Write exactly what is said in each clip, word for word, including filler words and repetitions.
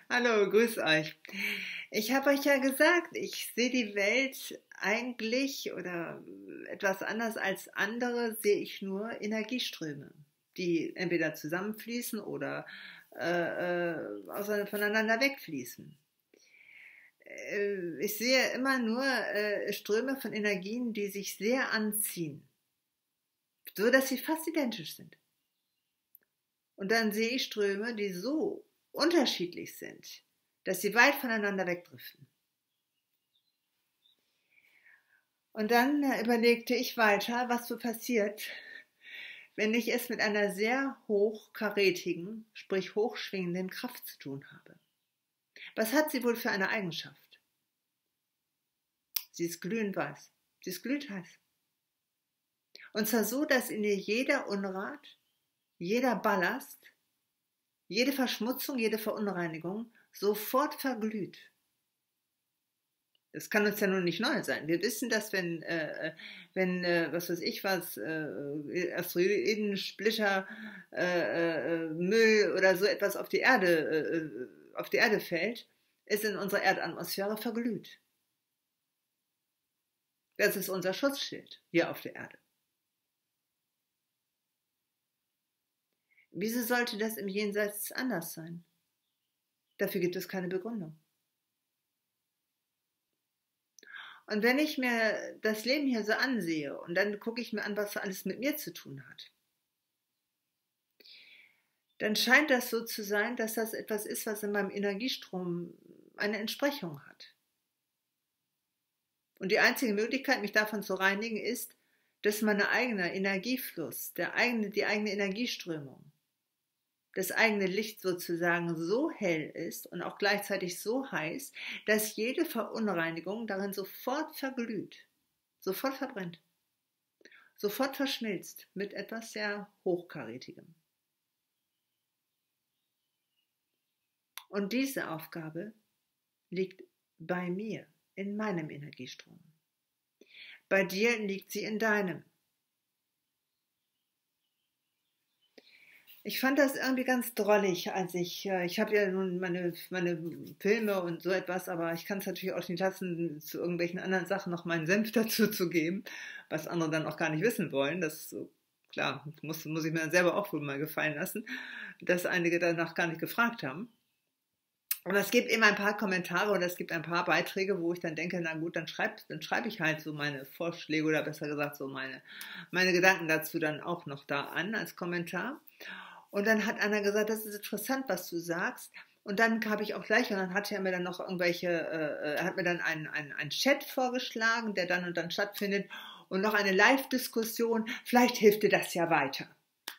Hallo, grüß euch. Ich habe euch ja gesagt, ich sehe die Welt eigentlich oder etwas anders als andere, sehe ich nur Energieströme, die entweder zusammenfließen oder äh, äh, auseinander- voneinander wegfließen. Äh, ich sehe immer nur äh, Ströme von Energien, die sich sehr anziehen, so dass sie fast identisch sind. Und dann sehe ich Ströme, die so unterschiedlich sind, dass sie weit voneinander wegdriften. Und dann äh, überlegte ich weiter, was so passiert, wenn ich es mit einer sehr hochkarätigen, sprich hochschwingenden Kraft zu tun habe. Was hat sie wohl für eine Eigenschaft? Sie ist glühend weiß. Sie ist glühend heiß. Und zwar so, dass in ihr jeder Unrat, jeder Ballast, jede Verschmutzung, jede Verunreinigung sofort verglüht. Das kann uns ja nun nicht neu sein. Wir wissen, dass wenn, äh, wenn äh, was weiß ich was, äh, Asteroiden, Splitter, äh, äh, Müll oder so etwas auf die Erde, äh, auf die Erde fällt, es in unserer Erdatmosphäre verglüht. Das ist unser Schutzschild hier auf der Erde. Wieso sollte das im Jenseits anders sein? Dafür gibt es keine Begründung. Und wenn ich mir das Leben hier so ansehe und dann gucke ich mir an, was alles mit mir zu tun hat, dann scheint das so zu sein, dass das etwas ist, was in meinem Energiestrom eine Entsprechung hat. Und die einzige Möglichkeit, mich davon zu reinigen, ist, dass mein eigener Energiefluss, der eigene, die eigene Energieströmung, das eigene Licht sozusagen so hell ist und auch gleichzeitig so heiß, dass jede Verunreinigung darin sofort verglüht, sofort verbrennt, sofort verschmilzt mit etwas sehr Hochkarätigem. Und diese Aufgabe liegt bei mir, in meinem Energiestrom. Bei dir liegt sie in deinem. Ich fand das irgendwie ganz drollig, als ich, äh, ich habe ja nun meine, meine Filme und so etwas, aber ich kann es natürlich auch nicht lassen, zu irgendwelchen anderen Sachen noch meinen Senf dazu zu geben, was andere dann auch gar nicht wissen wollen. Das ist so, klar, muss, muss ich mir dann selber auch wohl mal gefallen lassen, dass einige danach gar nicht gefragt haben. Aber es gibt eben ein paar Kommentare oder es gibt ein paar Beiträge, wo ich dann denke, na gut, dann schreibe dann schreib ich halt so meine Vorschläge oder besser gesagt so meine, meine Gedanken dazu dann auch noch da an als Kommentar. Und dann hat einer gesagt, das ist interessant, was du sagst. Und dann habe ich auch gleich, und dann hat er mir dann noch irgendwelche, äh, er hat mir dann einen, einen, einen Chat vorgeschlagen, der dann und dann stattfindet und noch eine Live-Diskussion. Vielleicht hilft dir das ja weiter.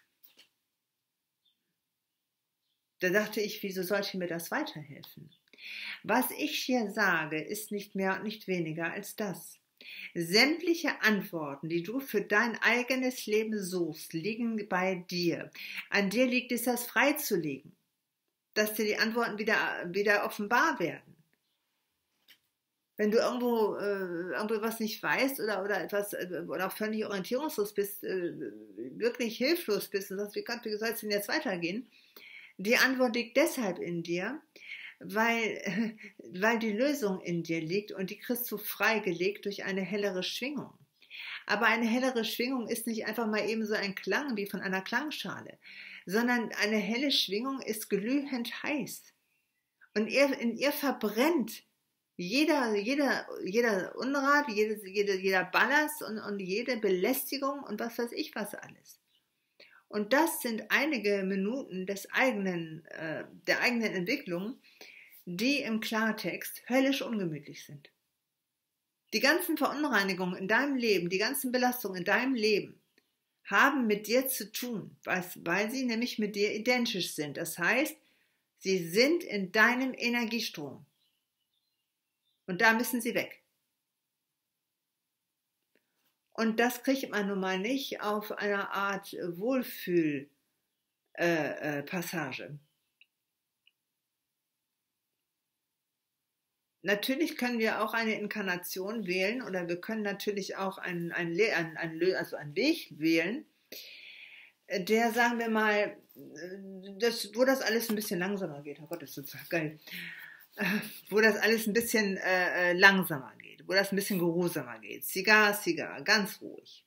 Da dachte ich, wieso sollte mir das weiterhelfen? Was ich hier sage, ist nicht mehr und nicht weniger als das. Sämtliche Antworten, die du für dein eigenes Leben suchst, liegen bei dir. An dir liegt es, das freizulegen, dass dir die Antworten wieder, wieder offenbar werden. Wenn du irgendwo, äh, irgendwo was nicht weißt oder, oder etwas äh, oder auch völlig orientierungslos bist, äh, wirklich hilflos bist und sagst, wie Gott, wie soll es denn jetzt weitergehen? Die Antwort liegt deshalb in dir, weil, weil die Lösung in dir liegt und die kriegst du freigelegt durch eine hellere Schwingung. Aber eine hellere Schwingung ist nicht einfach mal eben so ein Klang wie von einer Klangschale, sondern eine helle Schwingung ist glühend heiß. Und in ihr verbrennt jeder, jeder, jeder Unrat, jede, jede, jeder Ballast und, und jede Belästigung und was weiß ich was alles. Und das sind einige Minuten des eigenen, äh, der eigenen Entwicklung, die im Klartext höllisch ungemütlich sind. Die ganzen Verunreinigungen in deinem Leben, die ganzen Belastungen in deinem Leben haben mit dir zu tun, weil sie nämlich mit dir identisch sind. Das heißt, sie sind in deinem Energiestrom. Und da müssen sie weg. Und das kriegt man nun mal nicht auf einer Art Wohlfühlpassage. Äh, äh, Natürlich können wir auch eine Inkarnation wählen oder wir können natürlich auch einen, einen, einen, also einen Weg wählen, der, sagen wir mal, das, wo das alles ein bisschen langsamer geht, oh Gott, das ist total geil, äh, wo das alles ein bisschen äh, langsamer geht, wo das ein bisschen geruhsamer geht, Zigarre, Zigarre, ganz ruhig.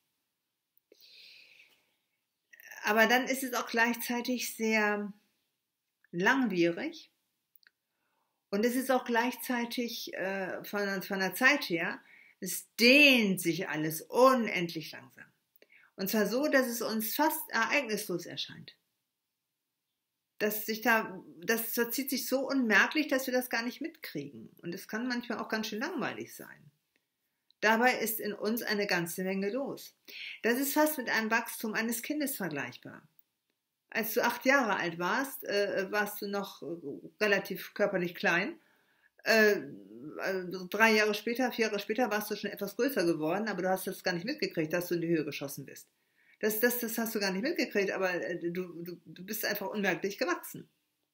Aber dann ist es auch gleichzeitig sehr langwierig und es ist auch gleichzeitig äh, von, von der Zeit her, es dehnt sich alles unendlich langsam. Und zwar so, dass es uns fast ereignislos erscheint. Das, sich da, das verzieht sich so unmerklich, dass wir das gar nicht mitkriegen. Und es kann manchmal auch ganz schön langweilig sein. Dabei ist in uns eine ganze Menge los. Das ist fast mit einem Wachstum eines Kindes vergleichbar. Als du acht Jahre alt warst, äh, warst du noch relativ körperlich klein. Äh, also drei Jahre später, vier Jahre später warst du schon etwas größer geworden, aber du hast das gar nicht mitgekriegt, dass du in die Höhe geschossen bist. Das, das, das hast du gar nicht mitgekriegt, aber du, du, du bist einfach unmerklich gewachsen.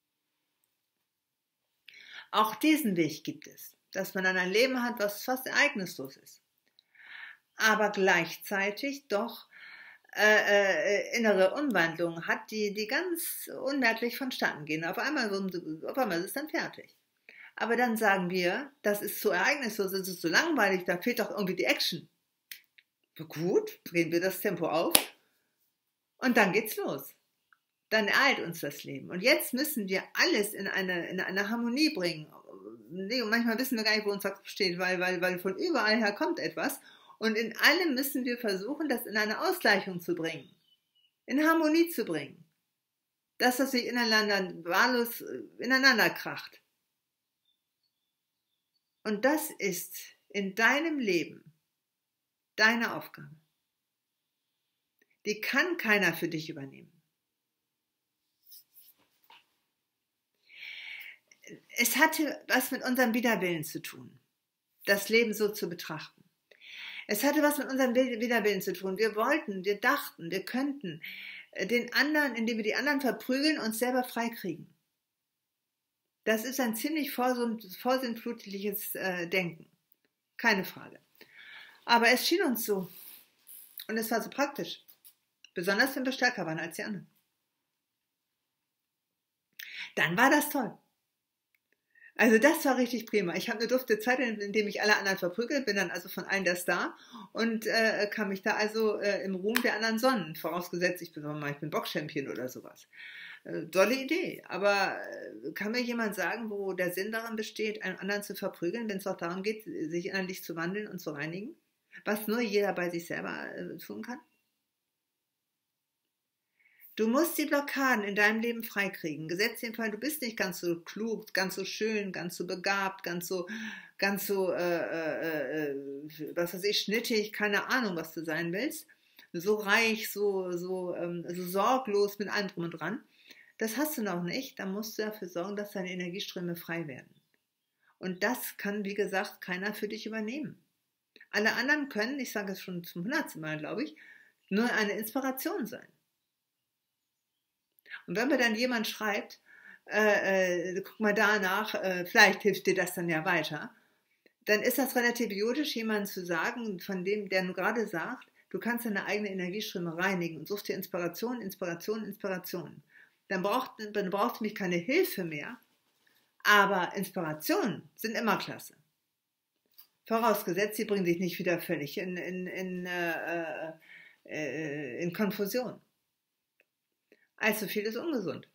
Auch diesen Weg gibt es, dass man dann ein Leben hat, was fast ereignislos ist, aber gleichzeitig doch äh, äh, innere Umwandlungen hat, die, die ganz unmerklich vonstatten gehen. Auf einmal, auf einmal ist es dann fertig. Aber dann sagen wir, das ist zu ereignislos, das ist zu langweilig, da fehlt doch irgendwie die Action. Gut, drehen wir das Tempo auf und dann geht's los. Dann ereilt uns das Leben. Und jetzt müssen wir alles in eine, in eine Harmonie bringen. Nee, und manchmal wissen wir gar nicht, wo unser Kopf steht, weil, weil, weil von überall her kommt etwas. Und in allem müssen wir versuchen, das in eine Ausgleichung zu bringen, in Harmonie zu bringen. Das, was sich ineinander wahllos ineinander kracht. Und das ist in deinem Leben deine Aufgabe. Die kann keiner für dich übernehmen. Es hatte was mit unserem Widerwillen zu tun, das Leben so zu betrachten. Es hatte was mit unserem Widerwillen zu tun. Wir wollten, wir dachten, wir könnten den anderen, indem wir die anderen verprügeln, uns selber freikriegen. Das ist ein ziemlich vorsintflutliches äh, Denken. Keine Frage. Aber es schien uns so. Und es war so praktisch. Besonders wenn wir stärker waren als die anderen. Dann war das toll. Also das war richtig prima. Ich habe eine dufte Zeit, in der ich alle anderen verprügelt, bin dann also von allen der Star und äh, kann mich da also äh, im Ruhm der anderen sonnen. Vorausgesetzt, ich bin, ich bin Box-Champion oder sowas. Äh, tolle Idee. Aber äh, kann mir jemand sagen, wo der Sinn daran besteht, einen anderen zu verprügeln, wenn es auch darum geht, sich innerlich zu wandeln und zu reinigen? Was nur jeder bei sich selber äh, tun kann? Du musst die Blockaden in deinem Leben freikriegen. Gesetzt den Fall, du bist nicht ganz so klug, ganz so schön, ganz so begabt, ganz so, ganz so, äh, äh, was weiß ich, schnittig, keine Ahnung, was du sein willst. So reich, so, so, ähm, so sorglos mit allem drum und dran. Das hast du noch nicht. Dann musst du dafür sorgen, dass deine Energieströme frei werden. Und das kann, wie gesagt, keiner für dich übernehmen. Alle anderen können, ich sage es schon zum hundertsten Mal, glaube ich, nur eine Inspiration sein. Und wenn mir dann jemand schreibt, äh, äh, guck mal danach, äh, vielleicht hilft dir das dann ja weiter, dann ist das relativ idiotisch, jemandem zu sagen, von dem, der nur gerade sagt, du kannst deine eigene Energieströme reinigen und suchst dir Inspiration, Inspiration, Inspiration. Dann braucht, dann brauchst du mich keine Hilfe mehr, aber Inspirationen sind immer klasse. Vorausgesetzt, sie bringen dich nicht wieder völlig in, in, in, äh, äh, in Konfusion. Allzu viel ist ungesund.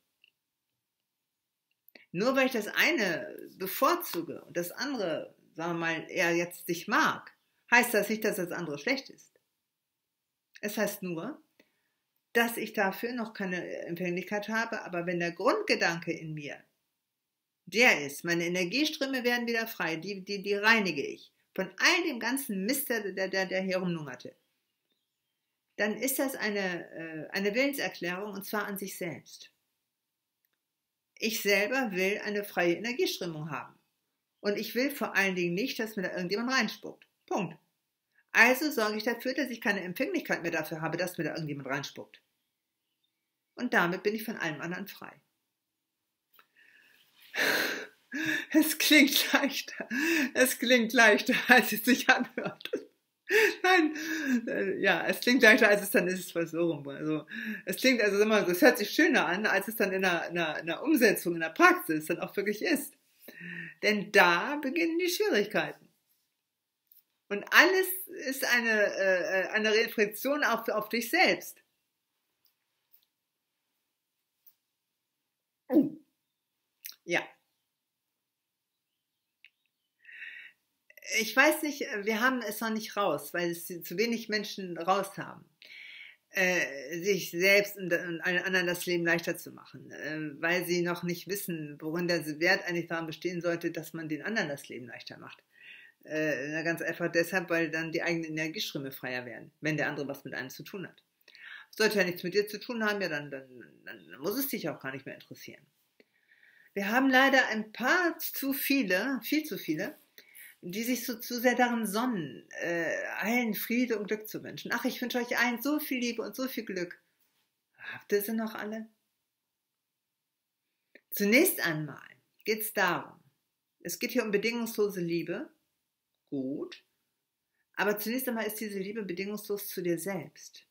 Nur weil ich das eine bevorzuge und das andere, sagen wir mal, eher jetzt nicht mag, heißt das nicht, dass das andere schlecht ist. Es heißt nur, dass ich dafür noch keine Empfänglichkeit habe, aber wenn der Grundgedanke in mir der ist, meine Energieströme werden wieder frei, die, die, die reinige ich von all dem ganzen Mist, der, der, der hier rumlungerte, dann ist das eine, eine Willenserklärung und zwar an sich selbst. Ich selber will eine freie Energieströmung haben. Und ich will vor allen Dingen nicht, dass mir da irgendjemand reinspuckt. Punkt. Also sorge ich dafür, dass ich keine Empfänglichkeit mehr dafür habe, dass mir da irgendjemand reinspuckt. Und damit bin ich von allem anderen frei. Es klingt leichter. Es klingt leichter, als es sich anhört. nein. Äh, Ja, es klingt leichter, als es dann ist, es war so rum. Also, es klingt also immer so, es hört sich schöner an, als es dann in der, in der, in der Umsetzung, in der Praxis dann auch wirklich ist. Denn da beginnen die Schwierigkeiten. Und alles ist eine, äh, eine Reflexion auf, auf dich selbst. Ja, ich weiß nicht, wir haben es noch nicht raus, weil es zu wenig Menschen raus haben, äh, sich selbst und, und allen anderen das Leben leichter zu machen, äh, weil sie noch nicht wissen, worin der Wert eigentlich daran bestehen sollte, dass man den anderen das Leben leichter macht. Äh, na, ganz einfach deshalb, weil dann die eigenen Energieströme freier werden, wenn der andere was mit einem zu tun hat. Sollte er nichts mit dir zu tun haben, ja, dann, dann, dann muss es dich auch gar nicht mehr interessieren. Wir haben leider ein paar zu viele, viel zu viele, die sich so zu sehr darin sonnen, äh, allen Friede und Glück zu wünschen. Ach, ich wünsche euch allen so viel Liebe und so viel Glück. Habt ihr sie noch alle? Zunächst einmal geht es darum, es geht hier um bedingungslose Liebe. Gut. Aber zunächst einmal ist diese Liebe bedingungslos zu dir selbst.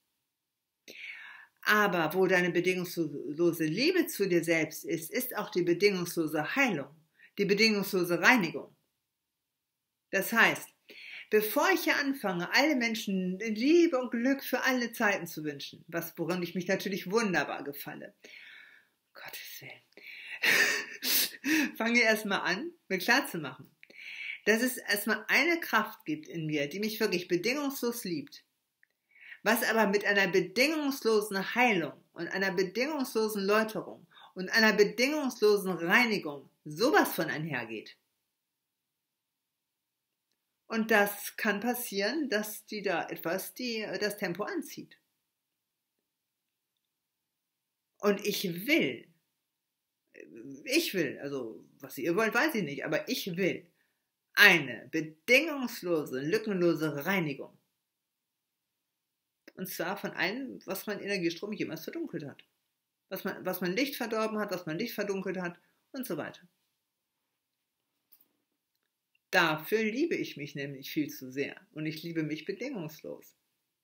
Aber wo deine bedingungslose Liebe zu dir selbst ist, ist auch die bedingungslose Heilung, die bedingungslose Reinigung. Das heißt, bevor ich hier anfange, alle Menschen Liebe und Glück für alle Zeiten zu wünschen, was, woran ich mich natürlich wunderbar gefalle, Gottes Willen, fange erstmal an, mir klarzumachen, dass es erstmal eine Kraft gibt in mir, die mich wirklich bedingungslos liebt, was aber mit einer bedingungslosen Heilung und einer bedingungslosen Läuterung und einer bedingungslosen Reinigung sowas von einhergeht. Und das kann passieren, dass die da etwas, die das Tempo anzieht. Und ich will, ich will, also was ihr wollt, weiß ich nicht, aber ich will eine bedingungslose, lückenlose Reinigung. Und zwar von allem, was mein Energiestrom jemals verdunkelt hat. Was man, was man Licht verdorben hat, was man Licht verdunkelt hat und so weiter. Dafür liebe ich mich nämlich viel zu sehr und ich liebe mich bedingungslos.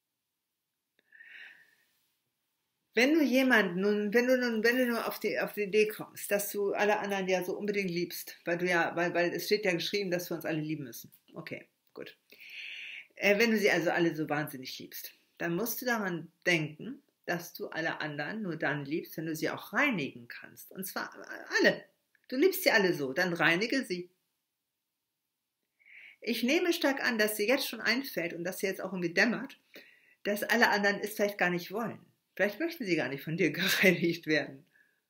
Wenn du jemanden nun, wenn du nun, wenn du nur auf die, auf die Idee kommst, dass du alle anderen ja so unbedingt liebst, weil du ja, weil, weil es steht ja geschrieben, dass wir uns alle lieben müssen. Okay, gut. Äh, wenn du sie also alle so wahnsinnig liebst, dann musst du daran denken, dass du alle anderen nur dann liebst, wenn du sie auch reinigen kannst. Und zwar alle. Du liebst sie alle so, dann reinige sie. Ich nehme stark an, dass dir jetzt schon einfällt und dass dir jetzt auch irgendwie dämmert, dass alle anderen es vielleicht gar nicht wollen. Vielleicht möchten sie gar nicht von dir gereinigt werden.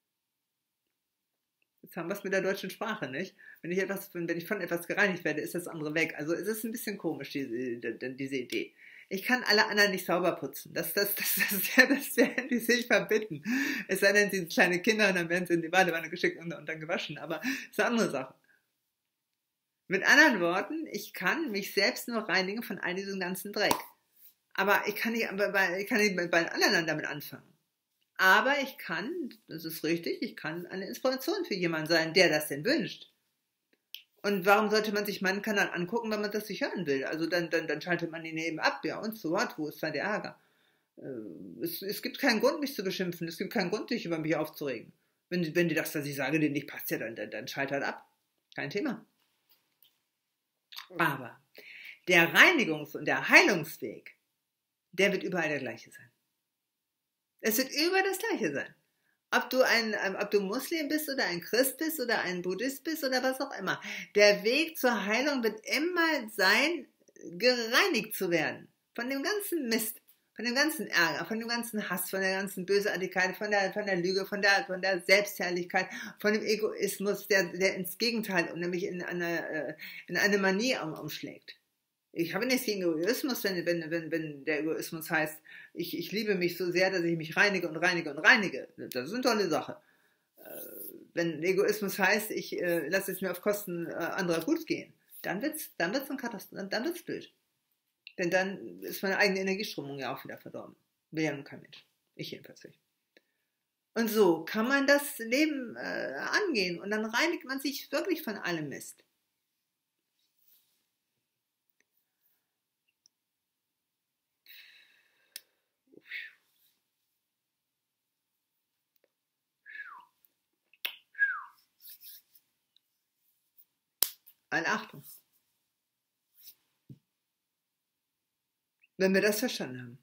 Jetzt haben wir es mit der deutschen Sprache, nicht? Wenn ich, etwas, wenn ich von etwas gereinigt werde, ist das andere weg. Also es ist ein bisschen komisch, diese, diese Idee. Ich kann alle anderen nicht sauber putzen. Das, das, das, das, das, das werden die sich verbitten. Es sei denn, sie sind kleine Kinder und dann werden sie in die Badewanne geschickt und, und dann gewaschen. Aber das ist eine andere Sache. Mit anderen Worten, ich kann mich selbst nur reinigen von all diesem ganzen Dreck. Aber ich kann nicht, ich kann nicht bei anderen damit anfangen. Aber ich kann, das ist richtig, ich kann eine Inspiration für jemanden sein, der das denn wünscht. Und warum sollte man sich meinen Kanal angucken, wenn man das nicht hören will? Also dann, dann, dann schaltet man ihn eben ab, ja, und so what, wo ist da der Ärger? Es, es gibt keinen Grund, mich zu beschimpfen, es gibt keinen Grund, dich über mich aufzuregen. Wenn, wenn dir das, was ich sage, dir nicht passt, ja, dann, dann, dann schaltet ab. Kein Thema. Aber der Reinigungs- und der Heilungsweg, der wird überall der gleiche sein. Es wird überall das gleiche sein. Ob du ein, ob du Muslim bist oder ein Christ bist oder ein Buddhist bist oder was auch immer. Der Weg zur Heilung wird immer sein, gereinigt zu werden. Von dem ganzen Mist, von dem ganzen Ärger, von dem ganzen Hass, von der ganzen Bösartigkeit, von der, von der Lüge, von der, von der Selbstherrlichkeit, von dem Egoismus, der, der ins Gegenteil und nämlich in eine, in eine Manie umschlägt. Ich habe nichts gegen Egoismus, wenn, wenn, wenn, wenn der Egoismus heißt, ich, ich liebe mich so sehr, dass ich mich reinige und reinige und reinige. Das ist eine tolle Sache. Wenn Egoismus heißt, ich äh, lasse es mir auf Kosten äh, anderer gut gehen, dann wird es dann wird's ein Katastrophe, dann wird's blöd. Denn dann ist meine eigene Energieströmung ja auch wieder verdorben. Will ja nun kein Mensch. Ich jedenfalls nicht. Und so kann man das Leben äh, angehen und dann reinigt man sich wirklich von allem Mist. Alle Achtung. Wenn wir das verstanden haben.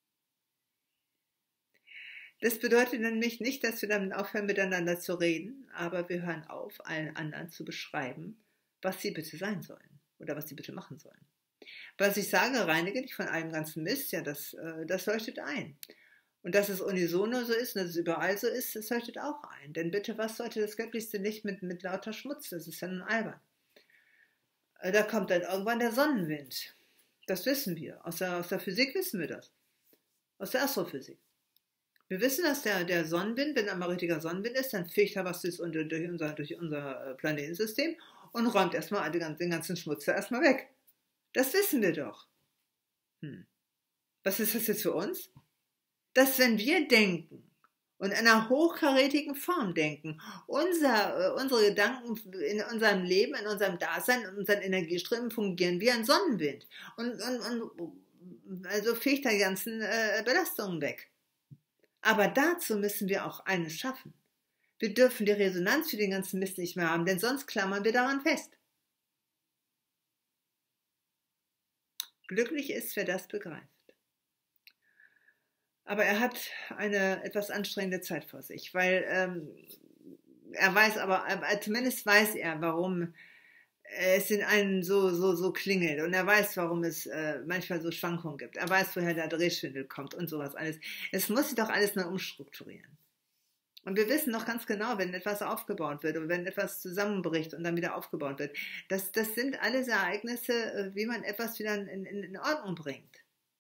Das bedeutet nämlich nicht, dass wir damit aufhören, miteinander zu reden, aber wir hören auf, allen anderen zu beschreiben, was sie bitte sein sollen oder was sie bitte machen sollen. Was ich sage, reinige dich von allem ganzen Mist, ja, das, äh, das leuchtet ein. Und dass es unisono so ist und dass es überall so ist, das leuchtet auch ein. Denn bitte, was sollte das göttlichste Licht mit, mit lauter Schmutz? Das ist ja nun albern. Äh, Da kommt dann irgendwann der Sonnenwind. Das wissen wir. Aus der, aus der Physik wissen wir das. Aus der Astrophysik. Wir wissen, dass der, der Sonnenwind, wenn einmal richtiger Sonnenwind ist, dann fegt er was durch unser, durch unser, durch unser Planetensystem und räumt erstmal den ganzen Schmutz da erstmal weg. Das wissen wir doch. Hm. Was ist das jetzt für uns? Dass wenn wir denken und in einer hochkarätigen Form denken, unser, unsere Gedanken in unserem Leben, in unserem Dasein, in unseren Energieströmen fungieren wie ein Sonnenwind. Und, und, und also fegt er die ganzen äh, Belastungen weg. Aber dazu müssen wir auch eines schaffen. Wir dürfen die Resonanz für den ganzen Mist nicht mehr haben, denn sonst klammern wir daran fest. Glücklich ist, wer das begreift. Aber er hat eine etwas anstrengende Zeit vor sich, weil ähm, er weiß aber, äh, zumindest weiß er, warum es in einem so, so, so klingelt und er weiß, warum es äh, manchmal so Schwankungen gibt. Er weiß, woher der Drehschwindel kommt und sowas alles. Es muss sich doch alles neu umstrukturieren. Und wir wissen doch ganz genau, wenn etwas aufgebaut wird und wenn etwas zusammenbricht und dann wieder aufgebaut wird, das, das sind alles Ereignisse, wie man etwas wieder in, in, in Ordnung bringt.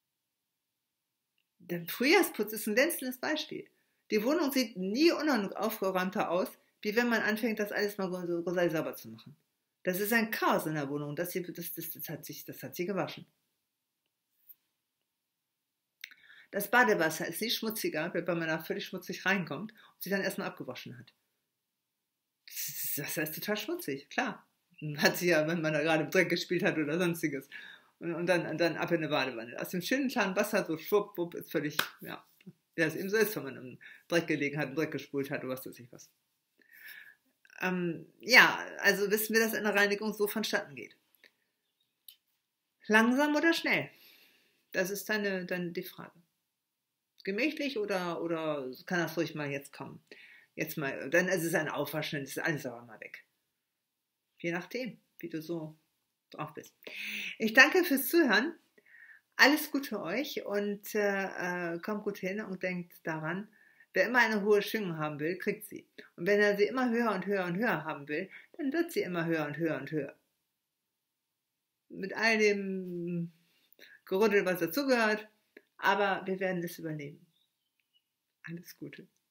Der Frühjahrsputz ist ein glänzendes Beispiel. Die Wohnung sieht nie unaufgeräumter aus, wie wenn man anfängt, das alles mal so sauber zu machen. Das ist ein Chaos in der Wohnung. Das, hier, das, das, das, hat sich, das hat sie gewaschen. Das Badewasser ist nicht schmutziger, wenn man da völlig schmutzig reinkommt und sie dann erstmal abgewaschen hat. Das Wasser ist total schmutzig, klar. Hat sie ja, wenn man da gerade im Dreck gespielt hat oder sonstiges. Und, und, dann, und dann ab in eine Badewanne. Aus dem schönen klaren Wasser so schwupp, wupp, ist völlig, ja, wie das eben so ist, wenn man im Dreck gelegen hat, im Dreck gespult hat oder was weiß ich was. Ähm, ja, also wissen wir, dass eine Reinigung so vonstatten geht. Langsam oder schnell? Das ist dann, dann die Frage. Gemächlich oder, oder kann das ruhig mal jetzt kommen? Jetzt mal, dann ist es ein Aufwaschen, dann ist alles aber mal weg. Je nachdem, wie du so drauf bist. Ich danke fürs Zuhören. Alles Gute euch und äh, kommt gut hin und denkt daran, wer immer eine hohe Schwingung haben will, kriegt sie. Und wenn er sie immer höher und höher und höher haben will, dann wird sie immer höher und höher und höher. Mit all dem Gerüttel, was dazugehört, aber wir werden das übernehmen. Alles Gute.